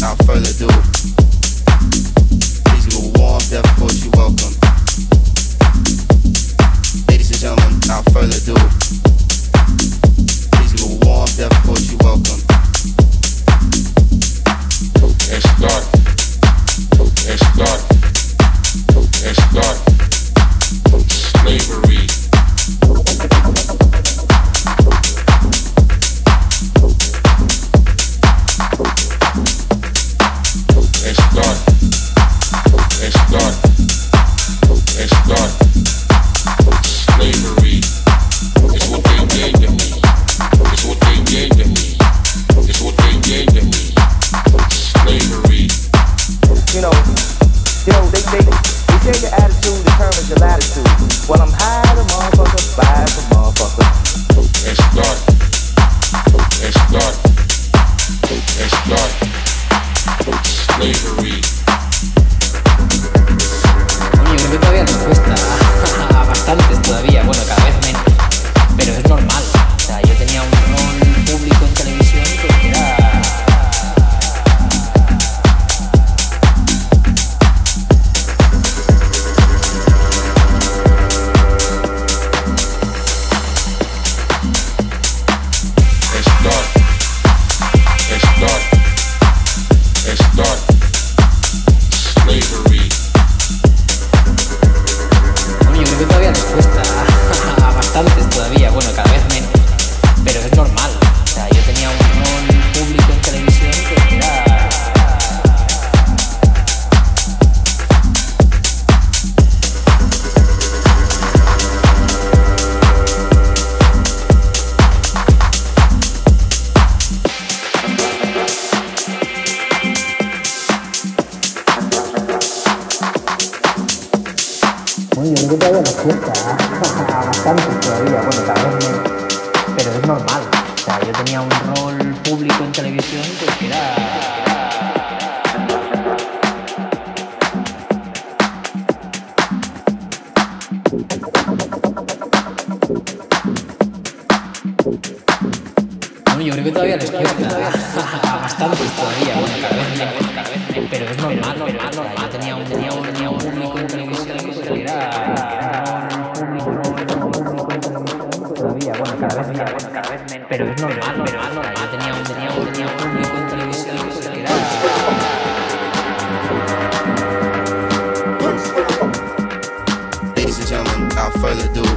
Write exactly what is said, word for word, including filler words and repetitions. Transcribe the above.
without further ado, please give a warm, deaf voice, you welcome. Ladies and gentlemen, without further ado, please give a warm, deaf voice, you welcome. Escort, escort, escort, slavery. Escort, escort, escort, slavery is what they gave to me. It's what they gave to me. It's what they gave to me. Slavery. You know, you know, they they they say your attitude determines your latitude. Well, I'm high the motherfucker, by the motherfucker. Escort, escort, escort, slavery. Yo creo que todavía nos cuesta a bastantes todavía, bueno, cada vez menos, pero es normal. O sea, yo tenía un rol público en televisión que era... Ladies and gentlemen, without further ado,